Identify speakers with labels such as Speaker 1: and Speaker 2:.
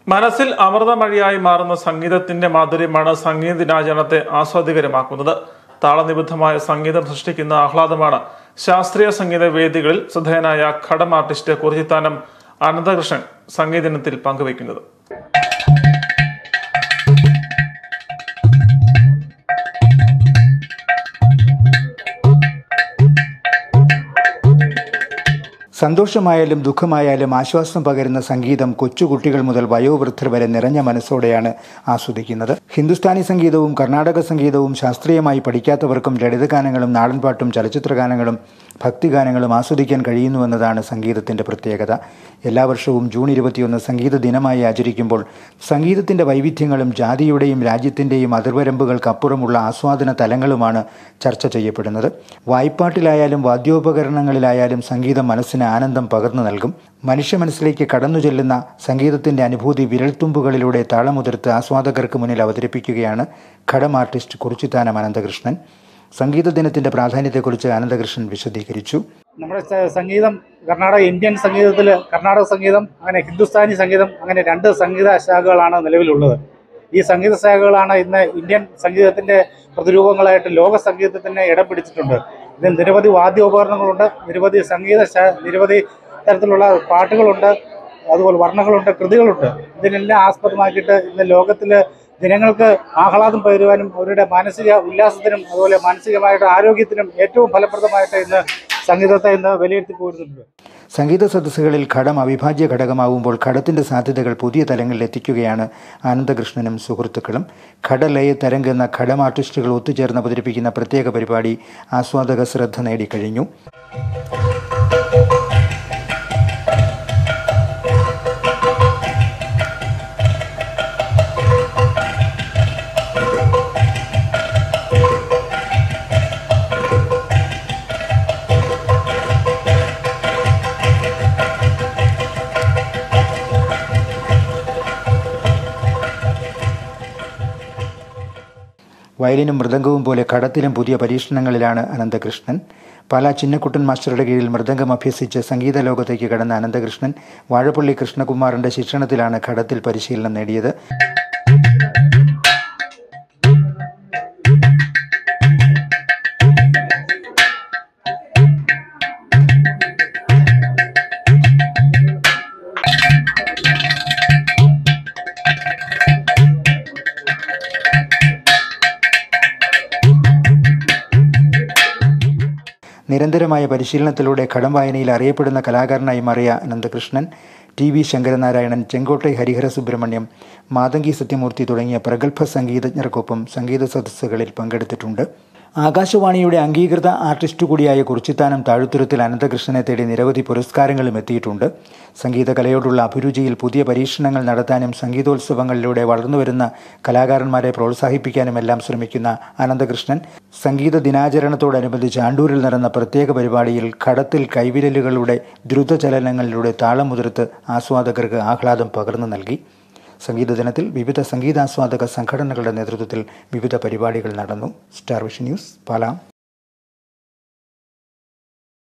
Speaker 1: മനസ്സിൽ അമൃതമഴയായി മാറുന്ന സംഗീതത്തിന്റെ മാധുര്യമാണ് സംഗീത ദിനാചരണത്തെ ആസ്വാദികരമാക്കുന്നത്. താളനിബദ്ധമായ സംഗീതം സൃഷ്ടിക്കുന്ന ആഹ്ലാദമാണ് ശാസ്ത്രീയ സംഗീത വേദികളിൽ ശ്രദ്ധേയനായ ഘടം ആർട്ടിസ്റ്റ് കുറിച്ചിത്താനം അനന്തകൃഷ്ണൻ സംഗീത ദിനത്തിൽ പങ്കുവയ്ക്കുന്നത്.
Speaker 2: സന്തോഷമായാലും ദുഃഖമായാലും ആശ്വാസം പകരുന്ന സംഗീതം കൊച്ചുകുട്ടികൾ മുതൽ വയോവൃദ്ധർ വരെ നിറഞ്ഞ മനസ്സോടെയാണ് ആസ്വദിക്കുന്നത്. ഹിന്ദുസ്ഥാനി സംഗീതവും കർണാടക സംഗീതവും ശാസ്ത്രീയമായി പഠിക്കാത്തവർക്കും ലളിതഗാനങ്ങളും നാടൻപാട്ടും ചലച്ചിത്രഗാനങ്ങളും ഭക്തിഗാനങ്ങളും ആസ്വദിക്കാൻ കഴിയുന്നുവെന്നതാണ് സംഗീതത്തിൻ്റെ പ്രത്യേകത. എല്ലാ വർഷവും ജൂൺ 21 സംഗീത ദിനമായി ആചരിക്കുമ്പോൾ സംഗീതത്തിൻ്റെ വൈവിധ്യങ്ങളും ജാതിയുടെയും രാജ്യത്തിൻ്റെയും അതിർവരമ്പുകൾക്കപ്പുറമുള്ള ആസ്വാദന തലങ്ങളുമാണ് ചർച്ച ചെയ്യപ്പെടുന്നത്. വായ്പാട്ടിലായാലും വാദ്യോപകരണങ്ങളിലായാലും സംഗീതം മനസ്സിന് ആനന്ദം പകർന്നു നൽകും. മനുഷ്യ മനസ്സിലേക്ക് കടന്നു ചെല്ലുന്ന സംഗീതത്തിൻ്റെ അനുഭൂതി വിരൽത്തുമ്പുകളിലൂടെ താളമുതിർത്ത് ആസ്വാദകർക്ക് മുന്നിൽ അവതരിപ്പിക്കുകയാണ് ഘടം ആർട്ടിസ്റ്റ് കുറിച്ചിത്താനം അനന്തകൃഷ്ണൻ. സംഗീത ദിനത്തിൻ്റെ പ്രാധാന്യത്തെക്കുറിച്ച് അനന്തകൃഷ്ണൻ വിശദീകരിച്ചു.
Speaker 3: നമ്മുടെ സംഗീതം ഇന്ത്യൻ സംഗീതത്തിൽ കർണാടക സംഗീതം, അങ്ങനെ ഹിന്ദുസ്ഥാനി സംഗീതം, അങ്ങനെ 2 സംഗീത ശാഖകളാണ് നിലവിലുള്ളത്. ഈ സംഗീത ശാഖകളാണ് ഇന്ന് ഇന്ത്യൻ സംഗീതത്തിൻ്റെ പ്രതിരൂപങ്ങളായിട്ട് ലോക സംഗീതത്തിന് ഇടം പിടിച്ചിട്ടുണ്ട്. ഇതിൽ നിരവധി വാദ്യോപകരണങ്ങളുണ്ട്, നിരവധി തരത്തിലുള്ള പാട്ടുകളുണ്ട്, അതുപോലെ വർണ്ണങ്ങളുണ്ട്, കൃതികളുണ്ട്. ഇതിനെല്ലാം ആസ്പദമാക്കിയിട്ട് ഇന്ന് ലോകത്തിൽ ജനങ്ങൾക്ക് ആഹ്ലാദം പകരുവാനും അവരുടെ മാനസിക ഉല്ലാസത്തിനും അതുപോലെ മാനസികമായിട്ട് ആരോഗ്യത്തിനും ഏറ്റവും ഫലപ്രദമായിട്ട് ഇന്ന് സംഗീതത്തെ ഇന്ന് വിലയിരുത്തി പോരുന്നുണ്ട്.
Speaker 2: സംഗീത സദസ്സുകളിൽ ഘടം അവിഭാജ്യ ഘടകമാവുമ്പോൾ ഘടത്തിൻ്റെ സാധ്യതകൾ പുതിയ തലങ്ങളിൽ എത്തിക്കുകയാണ് ആനന്ദകൃഷ്ണനും സുഹൃത്തുക്കളും. ഘടലയ തരംഗ് എന്ന ഘടം ആർട്ടിസ്റ്റുകൾ ഒത്തുചേർന്ന് അവതരിപ്പിക്കുന്ന പ്രത്യേക പരിപാടി ആസ്വാദക ശ്രദ്ധ നേടിക്കഴിഞ്ഞു. വയലിനും മൃദംഗവും പോലെ ഘടത്തിലും പുതിയ പരീക്ഷണങ്ങളിലാണ് അനന്തകൃഷ്ണൻ. പാലാ ചിന്നക്കുട്ടൻ മാസ്റ്ററുടെ കീഴിൽ മൃദംഗം അഭ്യസിച്ച് സംഗീത ലോകത്തേക്ക് കടന്ന അനന്തകൃഷ്ണൻ വാഴപ്പള്ളി കൃഷ്ണകുമാറിൻ്റെ ശിക്ഷണത്തിലാണ് ഘടത്തിൽ പരിശീലനം നേടിയത്. നിരന്തരമായ പരിശീലനത്തിലൂടെ ഘടം വായനയിൽ അറിയപ്പെടുന്ന കലാകാരനായി മാറിയ അനന്തകൃഷ്ണൻ TV ശങ്കരനാരായണൻ, ചെങ്കോട്ടെ ഹരിഹര സുബ്രഹ്മണ്യം, മാതങ്കി സത്യമൂർത്തി തുടങ്ങിയ പ്രഗത്ഭ സംഗീതജ്ഞർക്കൊപ്പം സംഗീത സദസ്സുകളിൽ പങ്കെടുത്തിട്ടുണ്ട്. ആകാശവാണിയുടെ അംഗീകൃത ആർട്ടിസ്റ്റ് കൂടിയായ കുറിച്ചിത്താനം താഴുത്തുരുത്തിൽ അനന്തകൃഷ്ണനെ തേടി നിരവധി പുരസ്കാരങ്ങളും എത്തിയിട്ടുണ്ട്. സംഗീതകലയോടുള്ള അഭിരുചിയിൽ പുതിയ പരീക്ഷണങ്ങൾ നടത്താനും സംഗീതോത്സവങ്ങളിലൂടെ വളർന്നുവരുന്ന കലാകാരന്മാരെ പ്രോത്സാഹിപ്പിക്കാനുമെല്ലാം ശ്രമിക്കുന്ന അനന്തകൃഷ്ണൻ സംഗീത ദിനാചരണത്തോടനുബന്ധിച്ച് ആണ്ടൂരിൽ നടന്ന പ്രത്യേക പരിപാടിയിൽ ഘടത്തിൽ കൈവിരലുകളുടെ ദ്രുതചലനങ്ങളിലൂടെ താളം മുതിർത്ത് ആസ്വാദകർക്ക് ആഹ്ലാദം പകർന്നു നൽകി. സംഗീത ദിനത്തിൽ വിവിധ സംഗീതാസ്വാദക സംഘടനകളുടെ നേതൃത്വത്തിൽ വിവിധ പരിപാടികൾ നടന്നു. Star Vision News, Pala.